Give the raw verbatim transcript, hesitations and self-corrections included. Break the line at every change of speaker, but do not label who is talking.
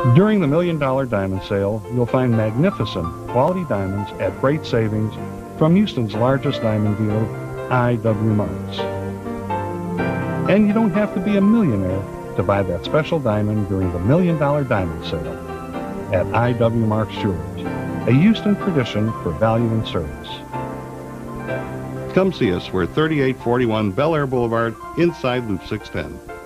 During the Million Dollar Diamond Sale, you'll find magnificent quality diamonds at great savings from Houston's largest diamond dealer, I W Marks. And you don't have to be a millionaire to buy that special diamond during the Million Dollar Diamond Sale at I W Marks Jewelers, a Houston tradition for value and service. Come see us. We're thirty-eight forty-one Bel Air Boulevard inside Loop six ten.